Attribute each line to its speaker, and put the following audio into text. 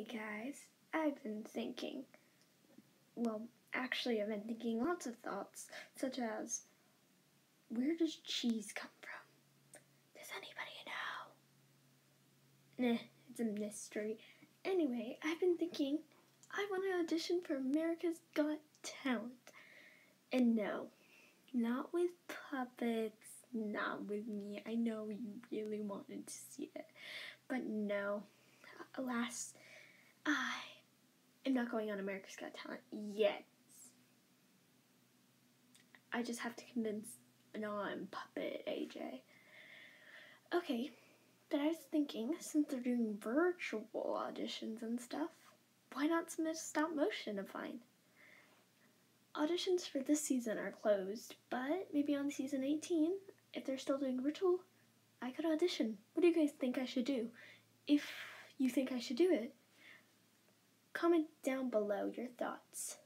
Speaker 1: Hey guys, I've been thinking. Well, actually, I've been thinking lots of thoughts, such as, where does cheese come from? Does anybody know? Nah, it's a mystery. Anyway, I've been thinking, I want to audition for America's Got Talent. And no, not with puppets, not with me. I know you really wanted to see it. But no, alas, I am not going on America's Got Talent yet. I just have to convince non-puppet AJ. Okay, but I was thinking, since they're doing virtual auditions and stuff, why not submit stop motion to find? Auditions for this season are closed, but maybe on season 18, if they're still doing virtual, I could audition. What do you guys think I should do? If you think I should do it, comment down below your thoughts.